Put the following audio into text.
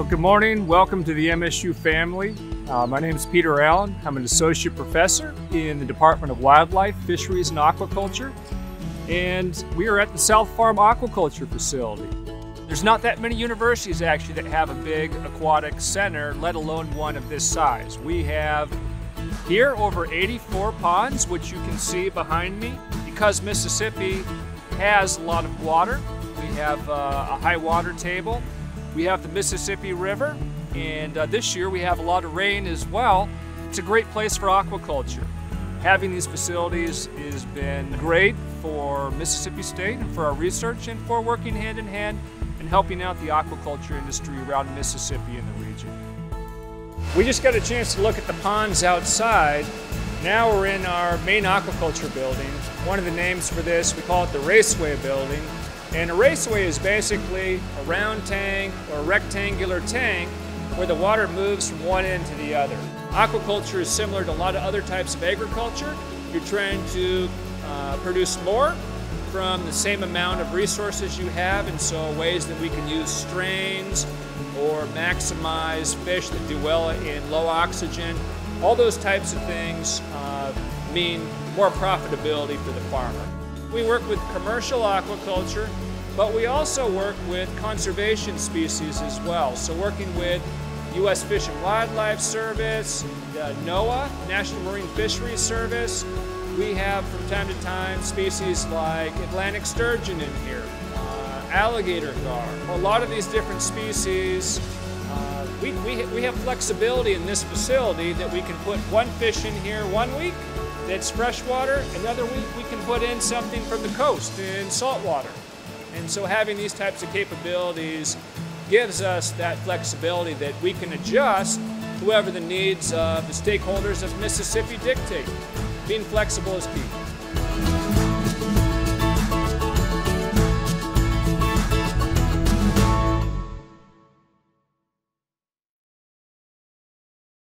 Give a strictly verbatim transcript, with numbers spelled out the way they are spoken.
Well, good morning. Welcome to the M S U family. Uh, my name is Peter Allen. I'm an associate professor in the Department of Wildlife, Fisheries, and Aquaculture. And we are at the South Farm Aquaculture facility. There's not that many universities actually that have a big aquatic center, let alone one of this size. We have here over eighty-four ponds, which you can see behind me. Because Mississippi has a lot of water, we have uh, a high water table. We have the Mississippi River, and uh, this year we have a lot of rain as well. It's a great place for aquaculture. Having these facilities has been great for Mississippi State and for our research and for working hand in hand and helping out the aquaculture industry around Mississippi and the region. We just got a chance to look at the ponds outside. Now we're in our main aquaculture building. One of the names for this, we call it the Raceway building. And a raceway is basically a round tank or a rectangular tank where the water moves from one end to the other. Aquaculture is similar to a lot of other types of agriculture. You're trying to uh, produce more from the same amount of resources you have, and so ways that we can use strains or maximize fish that do well in low oxygen. All those types of things uh, mean more profitability for the farmer. We work with commercial aquaculture, but we also work with conservation species as well. So working with U S Fish and Wildlife Service, uh, NOAA, National Marine Fisheries Service. We have from time to time species like Atlantic sturgeon in here, uh, alligator gar. A lot of these different species, uh, we, we, we have flexibility in this facility that we can put one fish in here one week that's freshwater. Another week we can put in something from the coast in saltwater. And so having these types of capabilities gives us that flexibility that we can adjust to whoever the needs of the stakeholders of Mississippi dictate. Being flexible is key.